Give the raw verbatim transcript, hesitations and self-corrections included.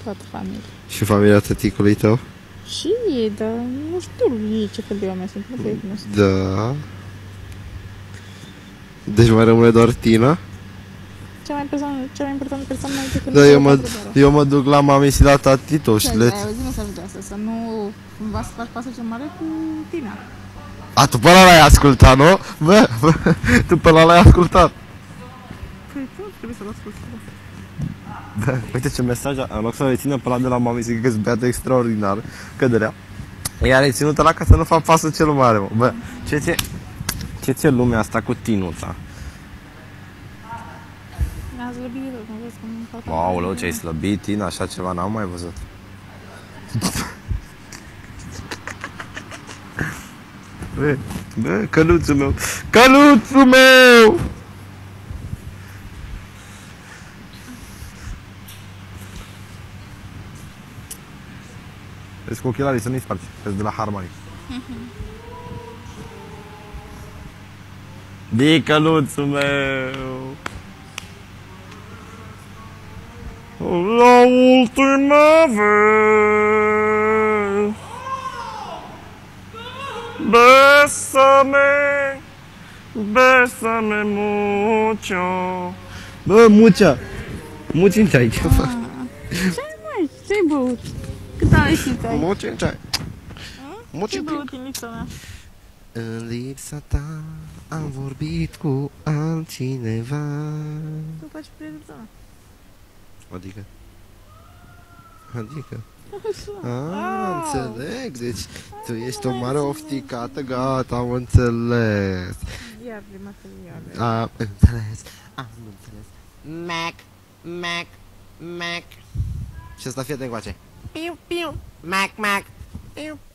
Toată familia. Și familia tăticului tău? Și ei, dar nu știu ei ce fel de oameni sunt, nu te cunosc. Da. Deci mai rămâne doar Tina? Cea mai, persoană, cea mai importantă persoană mai decât Da, eu mă, eu mă duc la mami și la tati tău și le... Ai auzit, nu s-ar putea asta, să nu cumva să faci pasul cel mare cu Tina. A, tu pe ăla l-ai ascultat, nu? Bă, bă, tu pe ăla l-ai ascultat. Păi, tu trebuie să-l asculti. Da, uite ce mesaj, în loc să rețină pe ăla de la mami, zic că-s beată extraordinar, căderea. Ea a reținut ăla ca să nu fac pasul cel mare, mă. Bă, ce ți-e, ce ți-e lumea asta cu tinuța? Mi-a slăbit, nu vezi cum fac. Aoleu, ce-ai slăbit, Tina, așa ceva n-am mai văzut. Bă, bă, căluțul meu, căluțul meu! Vezi cu ochelarii să nu-i spargi, că-s de la Harmony. Di, căluțul meu! La ultima vez Bésame Bésame mucho. Bă, mucea! Muci în ceai, ce fac? Ce-ai mai? Ce-ai băut? Cât ai și ți-ai? Muci în ceai. Muci Ce-ai în băut în lipsa mea? În lipsa ta am vorbit cu altcineva. Tu faci prietena. Adică? Adică? Așa. Ah, înțeleg, deci tu ești o mare ofticată, gata, am înțeles. Iar de materiale. Am înțeles, am înțeles. Mac, Mac, Mac. Și asta fie de încoace. Piu, piu, Mac, Mac. Piu,